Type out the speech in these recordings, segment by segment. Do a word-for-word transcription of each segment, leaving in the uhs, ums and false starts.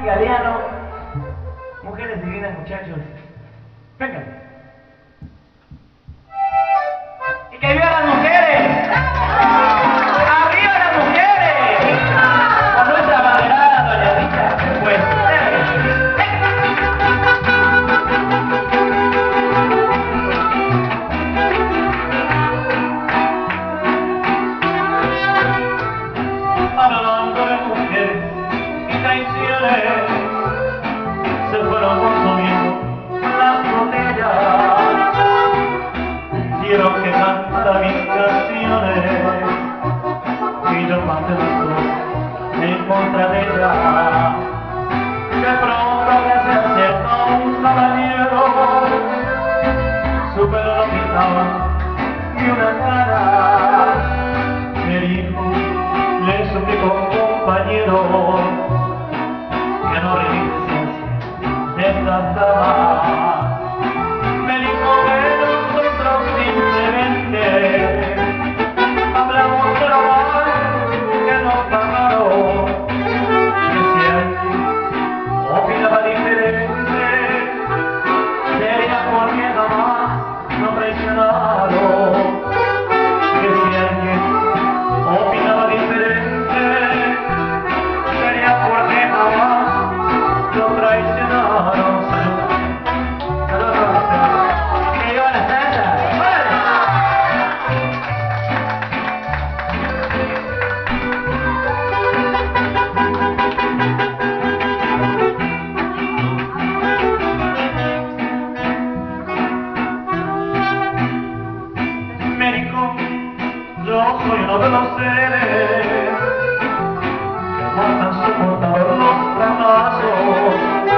Galeano, mujeres divinas, muchachos, vengan. ¡Y que vivan las mujeres! ¡Arriba las mujeres! Con nuestra abanderada, doña Rita, pues, hablando de mujeres y traiciones, se fueron consumiendo las botellas. Quiero que canta mis canciones y yo mate las dos en contra de ella. De pronto que se acerca un caballero, su pelo lo pintaba y una cara. Me dijo, le suplicó compañero, que no revises de estas damas. Me dijo que nosotros simplemente hablamos del amor que nos pagaron. Que si alguien opinaba diferente, sería porque jamás nos traicionaron. Que si alguien opinaba diferente, sería porque jamás nos traicionaron. Salud. Salud. Que lleva la salsa. Médico, yo soy uno de los seres que más han soportado los fracasos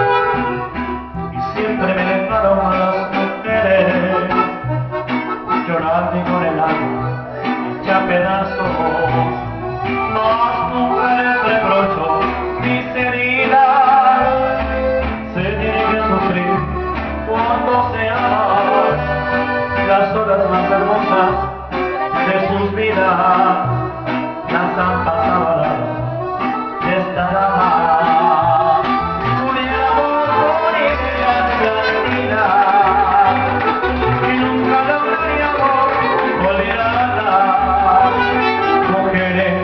y siempre me dejaron a las mujeres llorando y con el alma hecha pedazos. Más nunca les reprocho mis heridas, se tiene que sufrir cuando se ama. Las horas más hermosas de sus vidas las han pasado al lado de esta dama. Muriamos por ideas cantinas y nunca lograríamos volver a hablar. Mujeres,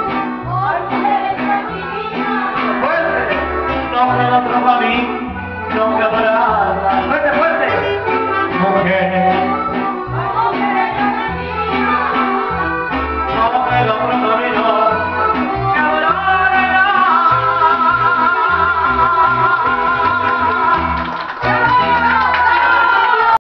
fuerte, no queda otro para mí, no queda para nada. Fuerte, fuerte. Mujeres,